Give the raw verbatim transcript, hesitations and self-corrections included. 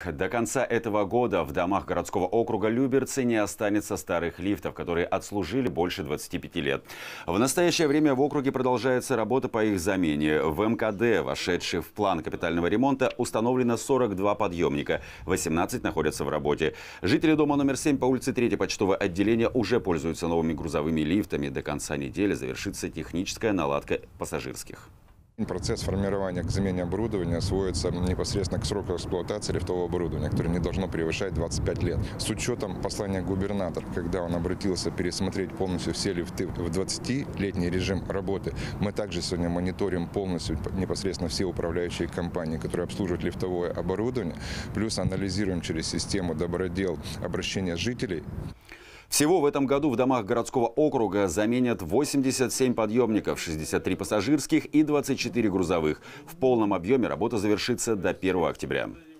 До конца этого года в домах городского округа Люберцы не останется старых лифтов, которые отслужили больше двадцати пяти лет. В настоящее время в округе продолжается работа по их замене. В эм ка дэ, вошедший в план капитального ремонта, установлено сорок два подъемника. восемнадцать находятся в работе. Жители дома номер семь по улице третьего почтового отделения уже пользуются новыми грузовыми лифтами. До конца недели завершится техническая наладка пассажирских. Процесс формирования к замене оборудования сводится непосредственно к сроку эксплуатации лифтового оборудования, которое не должно превышать двадцать пять лет. С учетом послания губернатора, когда он обратился пересмотреть полностью все лифты в двадцатилетний режим работы, мы также сегодня мониторим полностью непосредственно все управляющие компании, которые обслуживают лифтовое оборудование, плюс анализируем через систему Добродел обращения жителей. Всего в этом году в домах городского округа заменят восемьдесят семь подъемников, шестьдесят три пассажирских и двадцать четыре грузовых. В полном объеме работа завершится до первого октября.